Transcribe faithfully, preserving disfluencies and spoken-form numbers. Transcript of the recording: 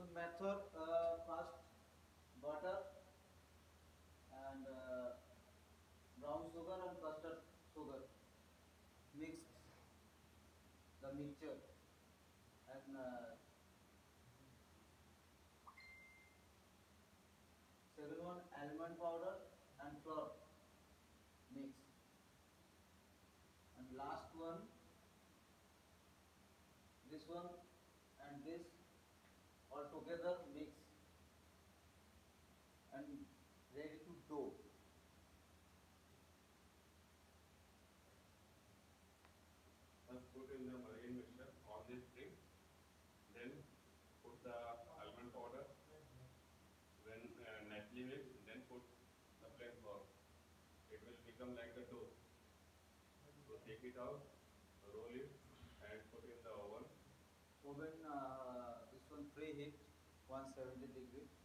one method, uh, first butter and uh, brown sugar and custard sugar mixed the mixture, and uh, second one almond powder and flour mix, and last one this one and this all together mix and ready to dough. First put in the margarine mixture all these things, then put the almond powder, then uh, naturally mix, then put the plain flour. It will become like a dough. So take it out, roll it, and put in the oven. Oven, uh, this one preheat one seventy degree.